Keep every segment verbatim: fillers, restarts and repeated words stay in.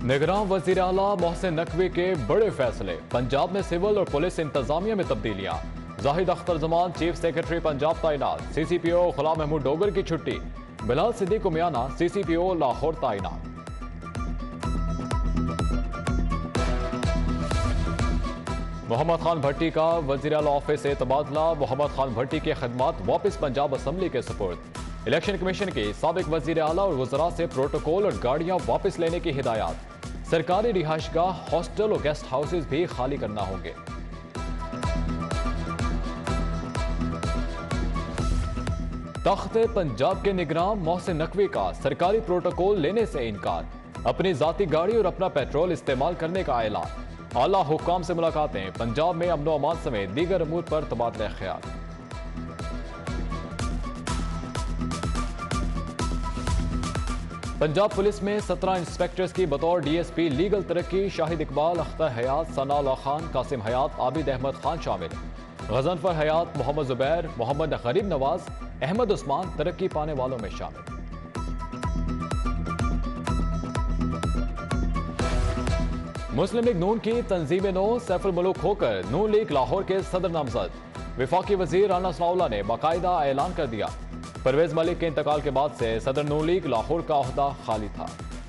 निगरान वजीर आला मोहसिन नकवी के बड़े फैसले। पंजाब में सिविल और पुलिस इंतजामिया में तब्दीलियां। जाहिद अख्तर जमान चीफ सेक्रेटरी पंजाब तैनात। C C P O Ghulam Mahmood Dogar की छुट्टी। Bilal Siddique Umiyana C C P O Lahore तैनात। मोहम्मद खान भट्टी का वजीर आला ऑफिस से तबादला। मोहम्मद खान भट्टी की खदमात वापस पंजाब असम्बली के सपोर्ट। इलेक्शन कमीशन की साबिक वजीर आला और वज़रा से प्रोटोकॉल और गाड़ियां वापस लेने की हिदायत। सरकारी रिहाइशगाह, हॉस्टल और गेस्ट हाउसेज भी खाली करना होंगे। तख्त पंजाब के निगरान मोहसिन नकवी का सरकारी प्रोटोकॉल लेने से इनकार। अपनी जाती गाड़ी और अपना पेट्रोल इस्तेमाल करने का ऐलान। आला हुक्काम से मुलाकातें। पंजाब में अमन अमान समेत दीगर अमूर पर तबादला ख्याल। पंजाब पुलिस में सत्रह इंस्पेक्टर्स की बतौर डी एस पी लीगल तरक्की शाहिद इकबाल, अख्तर हयात, सनाउल्लाह खान, कासिम हयात, आबिद अहमद खान शामिल। गजनफर हयात, मोहम्मद जुबैर, मोहम्मद गरीब नवाज, अहमद उस्मान तरक्की पाने वालों में शामिल। मुस्लिम लीग नून की तंजीम नो सैफुल मुल्क होकर नून लीग लाहौर के सदर नामजद। विफाकी वजीर राना सनाउल्लाह ने बाकायदा ऐलान कर दिया। परवेज मलिक के इंतकाल के बाद से सदर नून लीग लाहौर का ओहदा खाली था।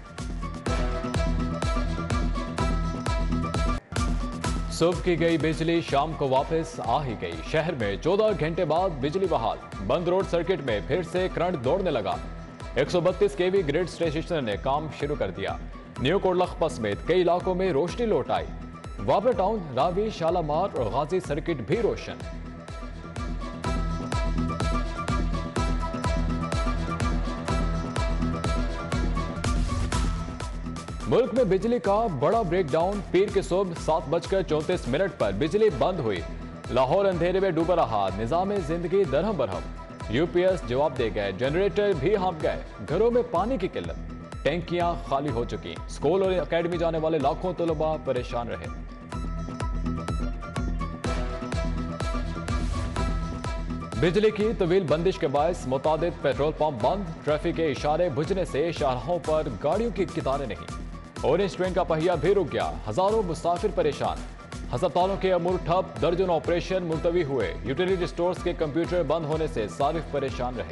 सुबह की गई बिजली शाम को वापस आ ही गई। शहर में चौदह घंटे बाद बिजली बहाल। बंद रोड सर्किट में फिर से करंट दौड़ने लगा। एक सौ बत्तीस केवी ग्रिड स्टेशन ने काम शुरू कर दिया। न्यू कोटलखपा समेत कई इलाकों में रोशनी लौट आई। वाबरा टाउन, रावी, शालामार और गाजी सर्किट भी रोशन। मुल्क में बिजली का बड़ा ब्रेकडाउन। पीर के सुबह सात बजकर चौंतीस मिनट पर बिजली बंद हुई। लाहौर अंधेरे में डूबा रहा। निजाम जिंदगी दरहम बरहम। यूपीएस जवाब दे गए, जनरेटर भी हाँफ गए। घरों में पानी की किल्लत, टैंकियां खाली हो चुकी। स्कूल और एकेडमी जाने वाले लाखों तलबा परेशान रहे। बिजली की तवील बंदिश के बायस मुतादिद पेट्रोल पंप बंद। ट्रैफिक के इशारे बुझने से शाहराहों पर गाड़ियों की कितारें नहीं। ऑरेंज ट्रेन का पहिया भी रुक गया। हजारों मुसाफिर परेशान। अस्पतालों के अमूर ठप। दर्जनों ऑपरेशन मुलतवी हुए। यूटिलिटी स्टोर्स के कंप्यूटर बंद होने से सारिफ परेशान रहे।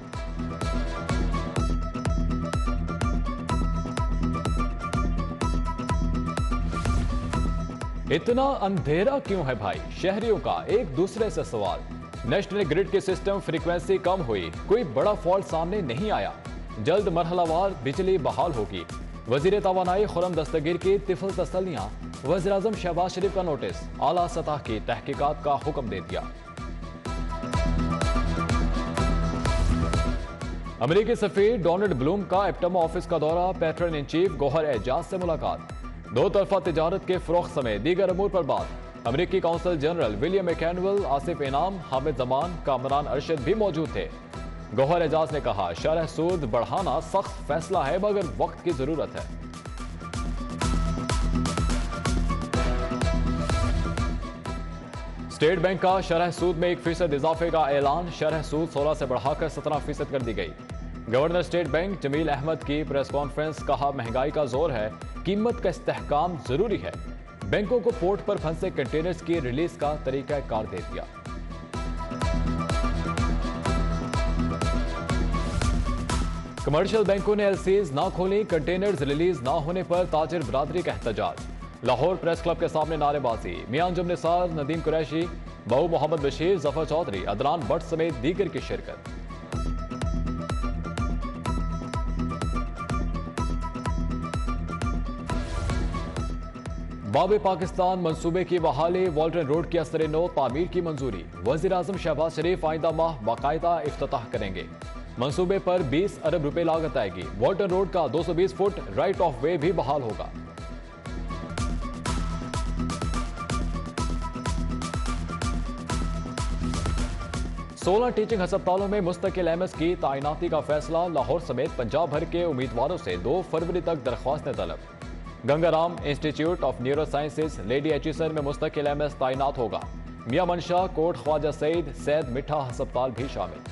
इतना अंधेरा क्यों है भाई? शहरियों का एक दूसरे से सवाल। नेशनल ग्रिड के सिस्टम फ्रीक्वेंसी कम हुई। कोई बड़ा फॉल्ट सामने नहीं आया। जल्द मरहलावार बिजली बहाल होगी। वजीर तवानाई खुरम दस्तगीर की तिफल तसल्लियां। वज़ीर आज़म शहबाज शरीफ का नोटिस। आला सतह की तहकीकात का हुक्म दे दिया। अमेरिकी सफीर डोनाल्ड ब्लूम का एप्टमा ऑफिस का दौरा। Patron in chief Gohar Ejaz से मुलाकात। दो तरफा तिजारत के फरोख्त समेत दीगर अमूर पर बात। अमेरिकी council general William McAnwell, Asif Inam, Hamid Zaman, Kamran Arshad भी मौजूद थे। गौहर एजाज ने कहा, शरह सूद बढ़ाना सख्त फैसला है मगर वक्त की जरूरत है। स्टेट बैंक का शरह सूद में एक फीसद इजाफे का ऐलान। शरह सूद सोलह से बढ़ाकर सत्रह फीसद कर दी गई। Governor state bank Jameel Ahmad की प्रेस कॉन्फ्रेंस। कहा, महंगाई का जोर है, कीमत का इस्तेहकाम जरूरी है। बैंकों को पोर्ट पर फंसे कंटेनर्स की रिलीज का तरीका कार दे दिया। कमर्शियल बैंकों ने एलसीज ना खोली। कंटेनर्स रिलीज ना होने पर ताजिर बरादरी का एहतजाज। लाहौर प्रेस क्लब के सामने नारेबाजी। मियां अंजुम निसार, नदीम कुरैशी, बहू मोहम्मद बशीर, जफर चौधरी, अदनान भट्ट समेत दीगर की शिरकत। बाब पाकिस्तान मंसूबे की बहाली। वॉल्टन रोड की असर नो तामीर की मंजूरी। वजीर आजम शहबाज शरीफ आइंदा माह बाकायदा इफ्तिताह करेंगे। मंसूबे पर बीस अरब रुपए लागत आएगी। वॉल्टन रोड का दो सौ बीस फुट राइट ऑफ वे भी बहाल होगा। सोलह टीचिंग अस्पतालों में मुस्तकिल एमएस की तैनाती का फैसला। लाहौर समेत पंजाब भर के उम्मीदवारों से दो फरवरी तक दरख्वास्तें तलब। Gangaram institute of neuro sciences lady Aitchison में मुस्तकिल एमएस तैनात होगा। मियां मनशा, कोट ख्वाजा सईद, सैद मिठा अस्पताल भी शामिल।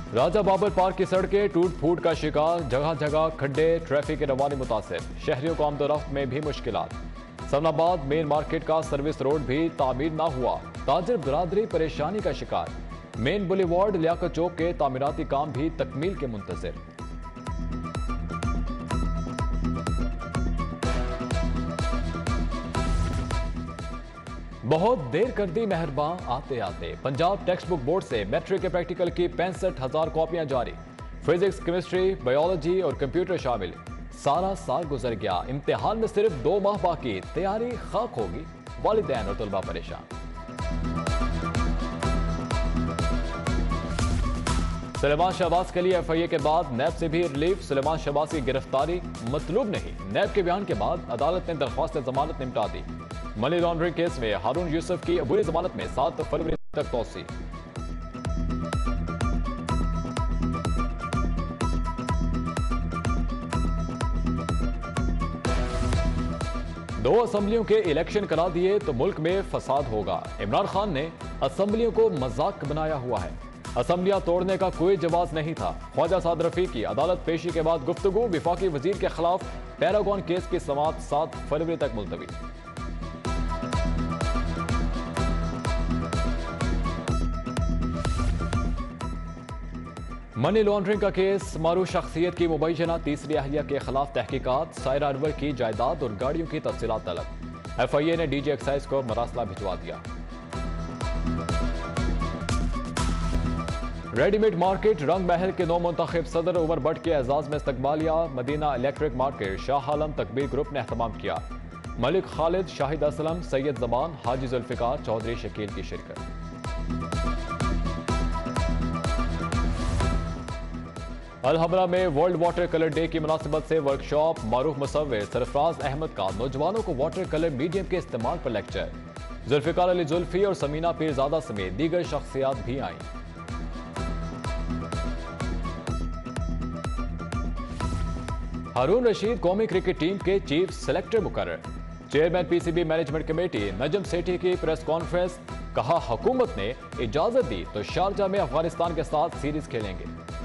राजा बाबर पार्क की सड़कें टूट फूट का शिकार, जगह जगह खड्डे, ट्रैफिक की रवानी मुतासिर, शहरियों को आमदोरफ्त में भी मुश्किलात। सलमाबाद मेन मार्केट का सर्विस रोड भी तामीर ना हुआ, ताजिर बरादरी परेशानी का शिकार। मेन बुलेवार्ड लियाकत चौक के तामीराती काम भी तकमील के मुंतजिर। बहुत देर कर दी मेहरबान आते आते, पंजाब टेक्स्ट बुक बोर्ड से मैट्रिक के प्रैक्टिकल की पैंसठ हजार कॉपियां जारी। फिजिक्स, केमिस्ट्री, बायोलॉजी और कंप्यूटर शामिल। सारा साल गुजर गया, इम्तिहान में सिर्फ दो माह बाकी, तैयारी खाक होगी, वालिदैन और तलबा परेशान। सुलेमान शहबाज के लिए एफ आई ए के बाद नैब से भी रिलीफ, सुलेमान शहबाज की गिरफ्तारी मतलूब नहीं। नैब के बयान के बाद अदालत ने दरख्वास्त जमानत निपटा दी। मनी लॉन्ड्रिंग केस में हारून यूसुफ की अबूरी जमानत में सात फरवरी तक तौसी। दो असम्बलियों के इलेक्शन करा दिए तो मुल्क में फसाद होगा। इमरान खान ने असम्बलियों को मजाक बनाया हुआ है। असम्बलियां तोड़ने का कोई जवाब नहीं था। ख्वाजा साद रफीकी अदालत पेशी के बाद गुफ्तगू, विफाकी वजीर के खिलाफ पैरागॉन केस की समाअत सात फरवरी तक मुलतवी। मनी लॉन्ड्रिंग का केस, मारूफ शख्सियत की मुबैना तीसरी अहलिया के खिलाफ तहकीकात, सायरा अनवर की जायदाद और गाड़ियों की तफसीलात तलब। एफ आई ए ने डी जी एक्साइज को मरासला भिजवा दिया। रेडीमेड मार्केट रंग महल के नौ मुंतखब सदर उमर भट्ट के एजाज में इस्तकबालिया, Madina electric market Shah Alam Takbeer group ने एहतमाम किया। मलिक खालिद, शाहिद असलम, सैयद जमान, हाजी जुल्फिकार, चौधरी शकील की शिरकत। अलहमरा में वर्ल्ड वाटर कलर डे की मुनासिबत से वर्कशॉप, मारूफ मुसव्विर सरफराज अहमद का नौजवानों को वाटर कलर मीडियम के इस्तेमाल पर लेक्चर। जुल्फिकार अली जुल्फी और समीना पीरजादा समेत दीगर शख्सियात भी आईं। हारून रशीद कौमी क्रिकेट टीम के चीफ सेलेक्टर मुकर्रर। Chairman PCB management committee Najam Sethi की प्रेस कॉन्फ्रेंस, कहा हुकूमत ने इजाजत दी तो शारजा में अफगानिस्तान के साथ सीरीज खेलेंगे।